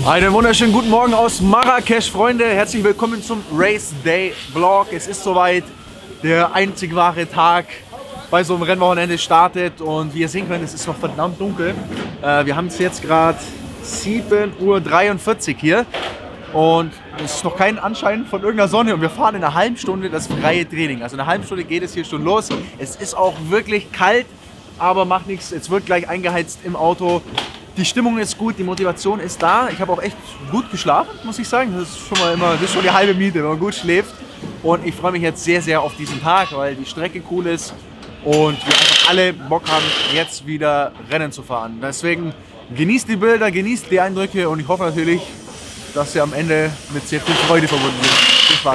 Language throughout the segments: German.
Einen wunderschönen guten Morgen aus Marrakesch, Freunde. Herzlich willkommen zum Race Day Vlog. Es ist soweit, der einzig wahre Tag bei so einem Rennwochenende startet. Und wie ihr sehen könnt, es ist noch verdammt dunkel. Wir haben es jetzt gerade 7:43 Uhr hier. Und es ist noch kein Anschein von irgendeiner Sonne. Und wir fahren in einer halben Stunde das freie Training. Also in einer halben Stunde geht es hier schon los. Es ist auch wirklich kalt, aber macht nichts. Es wird gleich eingeheizt im Auto. Die Stimmung ist gut, die Motivation ist da. Ich habe auch echt gut geschlafen, muss ich sagen. Das ist schon mal das ist schon die halbe Miete, wenn man gut schläft. Und ich freue mich jetzt sehr, sehr auf diesen Tag, weil die Strecke cool ist und wir einfach alle Bock haben, jetzt wieder Rennen zu fahren. Deswegen genießt die Bilder, genießt die Eindrücke und ich hoffe natürlich, dass sie am Ende mit sehr viel Freude verbunden sind. Viel Spaß!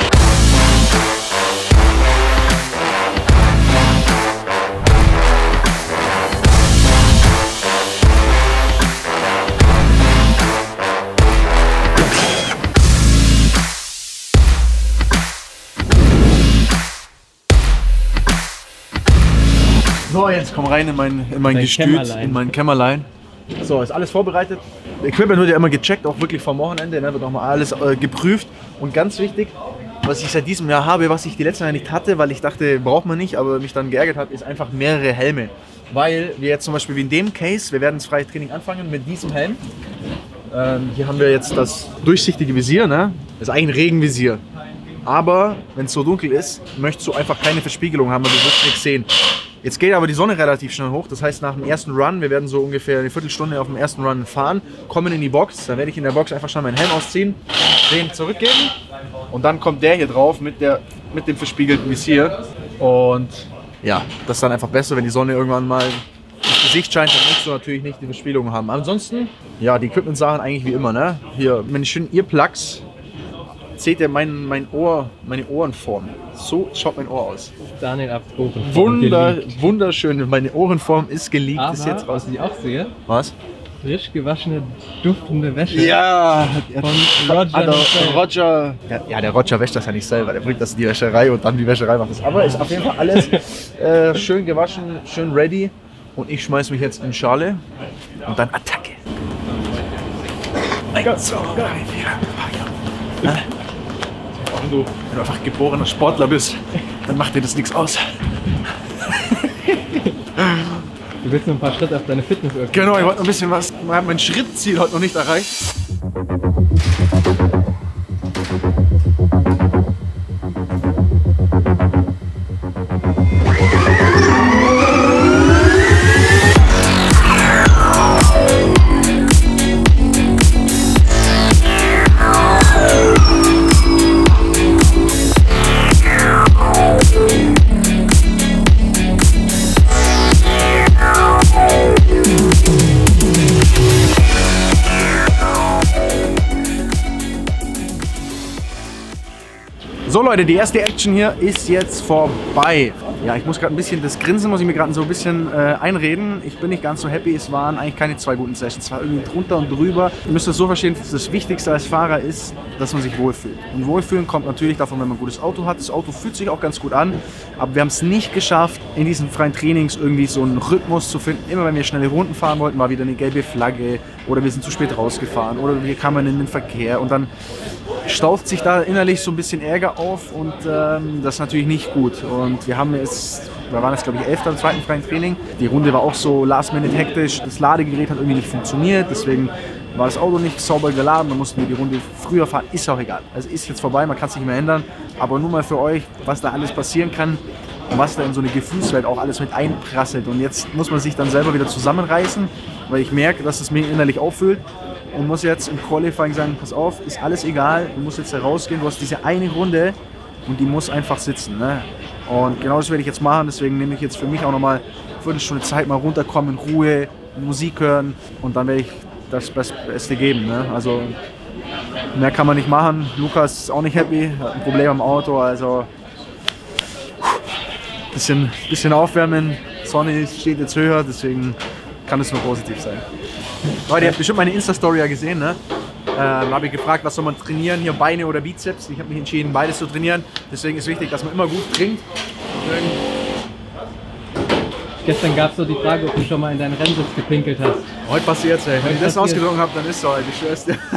So, jetzt komm rein in mein Gestüt, in mein Kämmerlein. So, ist alles vorbereitet. Equipment wird ja immer gecheckt, auch wirklich vom Wochenende, ne, wird auch mal alles geprüft. Und ganz wichtig, was ich seit diesem Jahr habe, was ich die letzten Jahre nicht hatte, weil ich dachte, braucht man nicht, aber mich dann geärgert hat, ist einfach mehrere Helme. Weil wir jetzt zum Beispiel wie in dem Case, wir werden das freie Training anfangen mit diesem Helm. Hier haben wir jetzt das durchsichtige Visier, ne? Das ist eigentlich ein Regenvisier. Aber wenn es so dunkel ist, möchtest du einfach keine Verspiegelung haben, weil du wirst nichts sehen. Jetzt geht aber die Sonne relativ schnell hoch, das heißt nach dem ersten Run, wir werden so ungefähr eine Viertelstunde auf dem ersten Run fahren, kommen in die Box, dann werde ich in der Box einfach schon meinen Helm ausziehen, den zurückgeben und dann kommt der hier drauf mit dem verspiegelten Visier und ja, das ist dann einfach besser, wenn die Sonne irgendwann mal ins Gesicht scheint, dann musst du natürlich nicht die Verspiegelung haben. Ansonsten, ja, die Equipment-Sachen eigentlich wie immer, ne? Hier, meine schönen Earplugs. Seht ihr meine Ohrenform? So schaut mein Ohr aus. Daniel Abdruck. Wunderschön. Meine Ohrenform ist geleakt. Aber, ist jetzt raus. was ich auch sehe, Was? frisch gewaschene, duftende Wäsche. Ja! Von Roger. Ja, der Roger wäscht das ja nicht selber. Der bringt das in die Wäscherei und dann die Wäscherei macht das. Aber ist auf jeden Fall alles schön gewaschen, schön ready. Und ich schmeiß mich jetzt in Schale und dann Attacke. So, wenn du einfach geborener Sportler bist, dann macht dir das nichts aus. Du willst nur ein paar Schritte auf deine Fitness öffnen. Genau, ich wollte noch ein bisschen was. Mein Schrittziel heute noch nicht erreicht. So Leute, die erste Action hier ist jetzt vorbei. Ja, ich muss gerade ein bisschen, das Grinsen muss ich mir gerade so ein bisschen einreden. Ich bin nicht ganz so happy, es waren eigentlich keine zwei guten Sessions. Es war irgendwie drunter und drüber. Ihr müsst es so verstehen, das Wichtigste als Fahrer ist, dass man sich wohlfühlt. Und Wohlfühlen kommt natürlich davon, wenn man ein gutes Auto hat. Das Auto fühlt sich auch ganz gut an, aber wir haben es nicht geschafft, in diesen freien Trainings irgendwie so einen Rhythmus zu finden. Immer wenn wir schnelle Runden fahren wollten, war wieder eine gelbe Flagge oder wir sind zu spät rausgefahren oder wir kamen in den Verkehr und dann staut sich da innerlich so ein bisschen Ärger auf und das ist natürlich nicht gut. Und wir waren jetzt glaube ich 11. am zweiten freien Training. Die Runde war auch so last-minute hektisch. Das Ladegerät hat irgendwie nicht funktioniert, deswegen war das Auto nicht sauber geladen. Dann mussten wir die Runde früher fahren. Ist auch egal. Also ist jetzt vorbei, man kann es nicht mehr ändern. Aber nur mal für euch, was da alles passieren kann und was da in so eine Gefühlswelt auch alles mit einprasselt. Und jetzt muss man sich dann selber wieder zusammenreißen, weil ich merke, dass es mir innerlich auffüllt. Und muss jetzt im Qualifying sagen, pass auf, ist alles egal, du musst jetzt herausgehen, du hast diese eine Runde und die muss einfach sitzen. Ne? Und genau das werde ich jetzt machen, deswegen nehme ich jetzt für mich auch nochmal eine Viertelstunde Zeit, mal runterkommen, in Ruhe, Musik hören und dann werde ich das Beste geben. Ne? Also mehr kann man nicht machen, Lukas ist auch nicht happy, hat ein Problem am Auto, also bisschen aufwärmen, Sonne steht jetzt höher, deswegen kann es nur positiv sein. Leute, ihr habt bestimmt meine Insta-Story ja gesehen, ne? Habe ich gefragt, was soll man trainieren, hier Beine oder Bizeps. Ich habe mich entschieden, beides zu trainieren. Deswegen ist wichtig, dass man immer gut trinkt. Gestern gab es so die Frage, ob du schon mal in deinen Rennsitz gepinkelt hast. Heute passiert's, ey. Wenn ich das passiert. ausgedrungen habe, dann ist es halt, ich schwör's dir.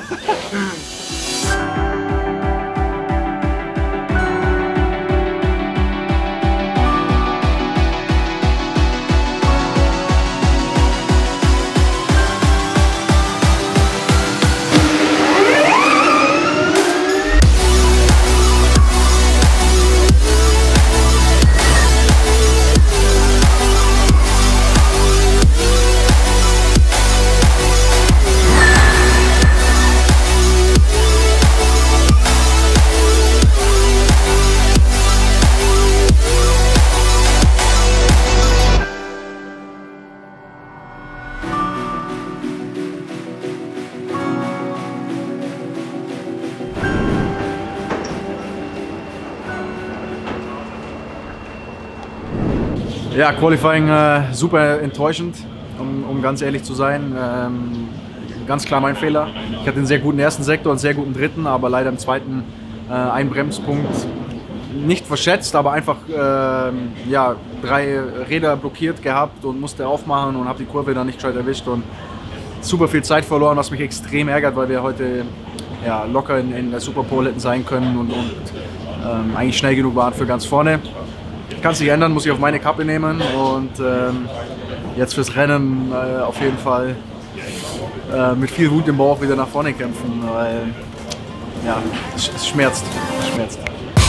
Ja, Qualifying super enttäuschend, um ganz ehrlich zu sein. Ganz klar mein Fehler. Ich hatte einen sehr guten ersten Sektor und einen sehr guten dritten, aber leider im zweiten einen Bremspunkt nicht verschätzt, aber einfach ja, 3 Räder blockiert gehabt und musste aufmachen und habe die Kurve dann nicht gescheit erwischt und super viel Zeit verloren, was mich extrem ärgert, weil wir heute ja, locker in der Superpole hätten sein können und eigentlich schnell genug waren für ganz vorne. Kann sich ändern, muss ich auf meine Kappe nehmen und jetzt fürs Rennen auf jeden Fall mit viel Wut im Bauch wieder nach vorne kämpfen, weil ja, es schmerzt. Es schmerzt.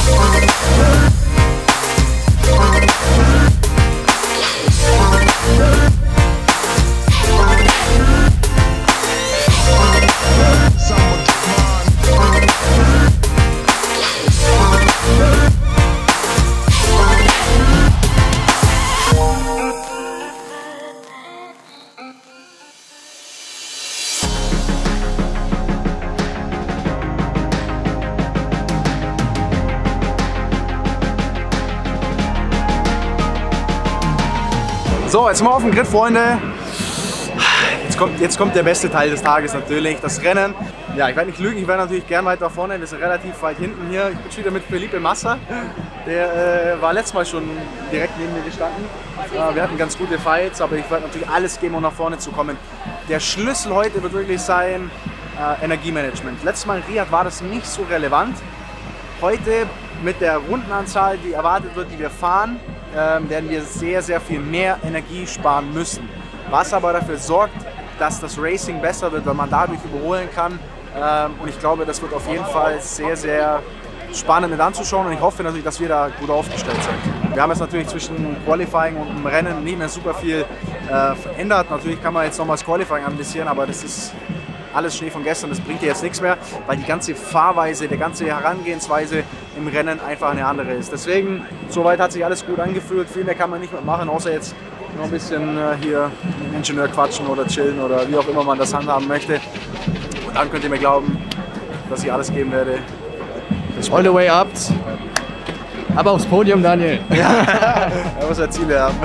So, jetzt mal auf den Grid, Freunde. Jetzt kommt der beste Teil des Tages natürlich, das Rennen. Ja, ich werde nicht lügen, ich wäre natürlich gern weiter vorne. Wir sind relativ weit hinten hier. Ich bin schon wieder mit Felipe Massa. Der war letztes Mal schon direkt neben mir gestanden. Wir hatten ganz gute Fights, aber ich werde natürlich alles geben, um nach vorne zu kommen. Der Schlüssel heute wird wirklich sein Energiemanagement. Letztes Mal in Riyadh war das nicht so relevant. Heute mit der Rundenanzahl, die erwartet wird, die wir fahren, werden wir sehr, sehr viel mehr Energie sparen müssen. Was aber dafür sorgt, dass das Racing besser wird, weil man dadurch überholen kann. Und ich glaube, das wird auf jeden Fall sehr, sehr spannend mit anzuschauen. Und ich hoffe natürlich, dass wir da gut aufgestellt sind. Wir haben jetzt natürlich zwischen Qualifying und dem Rennen nicht mehr super viel verändert. Natürlich kann man jetzt nochmal das Qualifying analysieren, aber das ist alles Schnee von gestern, das bringt dir jetzt nichts mehr, weil die ganze Fahrweise, die ganze Herangehensweise im Rennen einfach eine andere ist. Deswegen, soweit hat sich alles gut angefühlt, viel mehr kann man nicht mehr machen, außer jetzt noch ein bisschen hier mit dem Ingenieur quatschen oder chillen oder wie auch immer man das handhaben möchte. Und dann könnt ihr mir glauben, dass ich alles geben werde. All the way up. Aber aufs Podium, Daniel. Ja, er muss ja Ziele haben.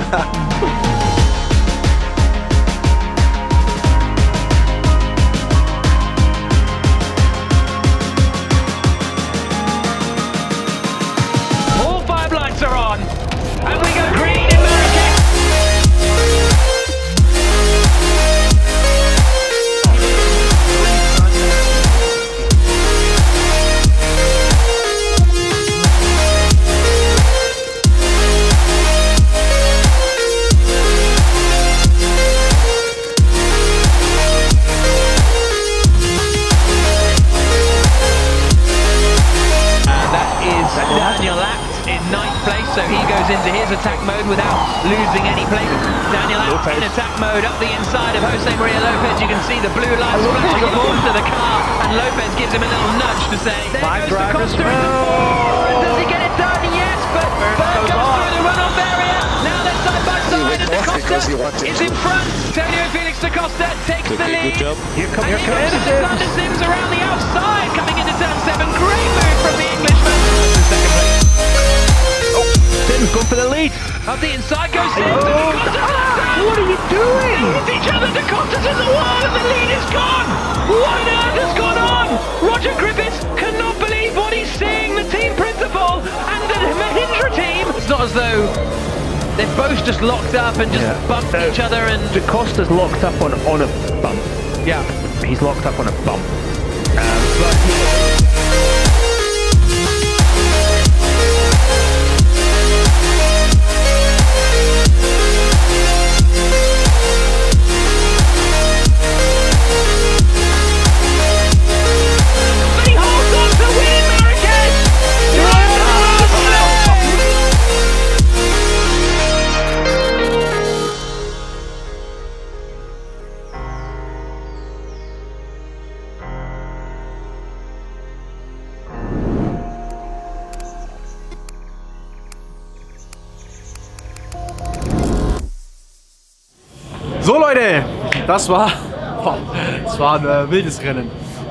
So he goes into his attack mode without losing any place. Daniel out in attack mode up the inside of Jose Maria Lopez. You can see the blue lights flashing onto the car, and Lopez gives him a little nudge to say, there goes Da Costa in the fourth. Does he get it done? Yes, but Berg goes through the run-off barrier. Now they're side by side, and Da Costa is in front. Antonio Felix Da Costa takes the lead. Good job. Here comes Alexander Sims around the outside, coming into turn 7. Great move from the Englishman. Second place. Sims going for the lead. Up the inside goes Sims. What are you doing? They hit each other. Da Costa's in the wall and the lead is gone. What on earth has gone on? Roger Griffiths cannot believe what he's seeing. The team principal and the Mahindra team. It's not as though They're both just locked up and just bumped each other, and Da Costa's locked up on a bump. yeah. He's locked up on a bump. But he holds on to win, Marrakesh! So Leute, das war ein wildes Rennen.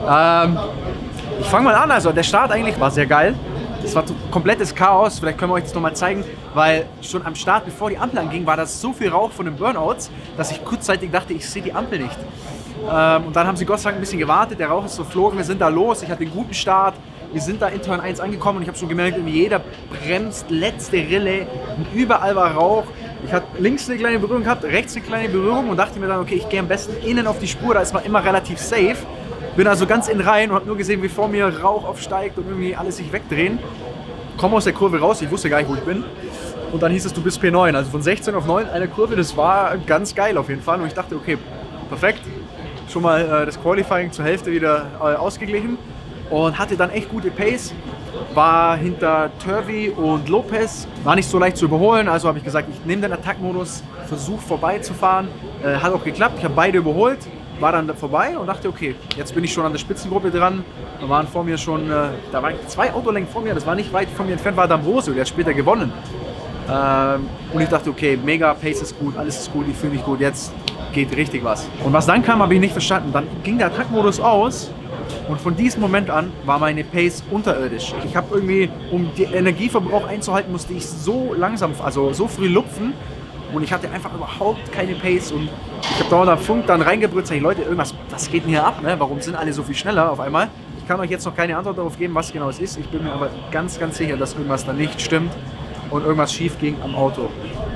Ich fange mal an, also der Start eigentlich war sehr geil. Es war komplettes Chaos, vielleicht können wir euch das nochmal zeigen, weil schon am Start, bevor die Ampel anging, war das so viel Rauch von den Burnouts, dass ich kurzzeitig dachte, ich sehe die Ampel nicht. Und dann haben sie Gott sei Dank ein bisschen gewartet, der Rauch ist verflogen, wir sind da los, ich hatte einen guten Start. Wir sind da in Turn 1 angekommen und ich habe schon gemerkt, jeder bremst, letzte Rille und überall war Rauch. Ich hatte links eine kleine Berührung gehabt, rechts eine kleine Berührung und dachte mir dann, okay, ich gehe am besten innen auf die Spur, da ist man immer relativ safe. Bin also ganz innen rein und habe nur gesehen, wie vor mir Rauch aufsteigt und irgendwie alles sich wegdrehen. Komme aus der Kurve raus, ich wusste gar nicht, wo ich bin. Und dann hieß es, du bist P9, also von 16 auf 9 eine Kurve, das war ganz geil auf jeden Fall. Und ich dachte, okay, perfekt, schon mal das Qualifying zur Hälfte wieder ausgeglichen. Und hatte dann echt gute Pace, war hinter Turvey und Lopez, war nicht so leicht zu überholen, also habe ich gesagt, ich nehme den Attack-Modus, versuche vorbeizufahren, hat auch geklappt, ich habe beide überholt, war dann vorbei und dachte, okay, jetzt bin ich schon an der Spitzengruppe dran, da waren vor mir schon, da waren 2 Autolängen vor mir, das war nicht weit von mir entfernt, war D'Ambrosio, der hat später gewonnen. Und ich dachte, okay, mega, Pace ist gut, alles ist gut, ich fühle mich gut, jetzt geht richtig was. Und was dann kam, habe ich nicht verstanden, dann ging der Attack-Modus aus. Und von diesem Moment an war meine Pace unterirdisch. Ich habe irgendwie, um den Energieverbrauch einzuhalten, musste ich so langsam, also so früh lupfen. Und ich hatte einfach überhaupt keine Pace. Und ich habe dauernd am Funk dann reingebrüllt, sag ich, Leute, irgendwas, was geht denn hier ab? Ne? Warum sind alle so viel schneller auf einmal? Ich kann euch jetzt noch keine Antwort darauf geben, was genau es ist. Ich bin mir aber ganz, ganz sicher, dass irgendwas da nicht stimmt und irgendwas schief ging am Auto.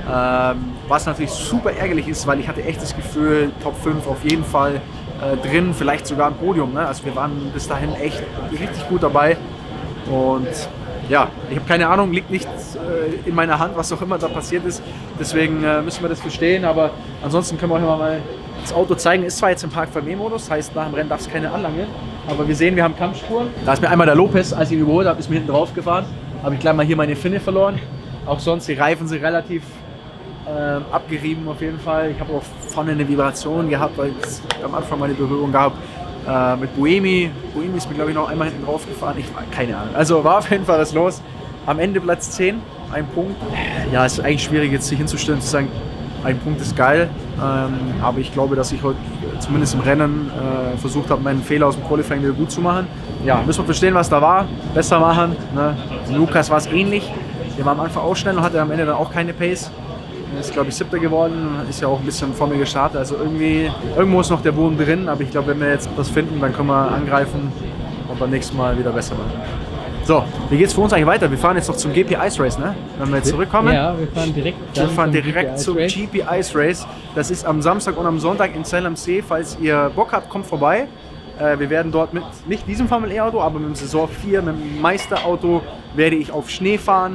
Was natürlich super ärgerlich ist, weil ich hatte echt das Gefühl, Top 5 auf jeden Fall drin, vielleicht sogar im Podium. Ne? Also wir waren bis dahin echt richtig gut dabei und ja, ich habe keine Ahnung, liegt nicht in meiner Hand, was auch immer da passiert ist. Deswegen müssen wir das verstehen, aber ansonsten können wir euch mal das Auto zeigen. Ist zwar jetzt im Park Modus, heißt nach dem Rennen darf es keine anlangen, aber wir sehen, wir haben Kampfspuren. Da ist mir einmal der Lopez, als ich ihn überholt habe, ist mir hinten drauf gefahren. Habe ich gleich mal hier meine Finne verloren. Auch sonst, die Reifen sind relativ abgerieben auf jeden Fall. Ich habe auch vorne eine Vibration gehabt, weil es am Anfang mal eine Berührung gab mit Buemi. Buemi ist mir, glaube ich, noch einmal hinten drauf gefahren. Ich war keine Ahnung. Also war auf jeden Fall was los. Am Ende Platz 10, ein Punkt. Ja, es ist eigentlich schwierig, jetzt sich hinzustellen und zu sagen, ein Punkt ist geil. Aber ich glaube, dass ich heute zumindest im Rennen versucht habe, meinen Fehler aus dem Qualifying wieder gut zu machen. Ja, müssen wir verstehen, was da war. Besser machen. Ne? Lukas war es ähnlich. Der war am Anfang auch schnell und hatte am Ende dann auch keine Pace. Er ist, glaube ich, 7. geworden, ist ja auch ein bisschen vor mir gestartet. Also irgendwo ist noch der Boden drin, aber ich glaube, wenn wir jetzt was finden, dann können wir angreifen und beim nächsten Mal wieder besser machen. So, wie geht's für uns eigentlich weiter? Wir fahren jetzt noch zum GP Ice Race, ne? Wenn wir jetzt zurückkommen. Ja, wir fahren direkt zum GP Ice Race. Das ist am Samstag und am Sonntag in Zell am See. Falls ihr Bock habt, kommt vorbei. Wir werden dort mit, nicht diesem Formel E Auto, aber mit dem Saison 4, mit dem Meisterauto werde ich auf Schnee fahren.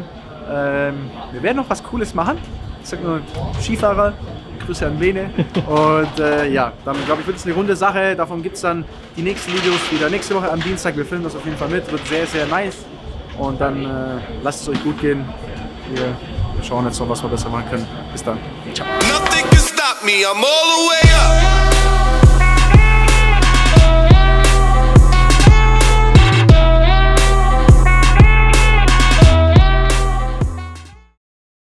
Wir werden noch was Cooles machen. Ich sag nur Skifahrer, Grüße an Bene. Und ja, dann glaube ich, wird es eine runde Sache. Davon gibt es dann die nächsten Videos wieder nächste Woche am Dienstag. Wir filmen das auf jeden Fall mit, wird sehr, sehr nice. Und dann lasst es euch gut gehen. Wir schauen jetzt noch, was wir besser machen können. Bis dann. Ciao.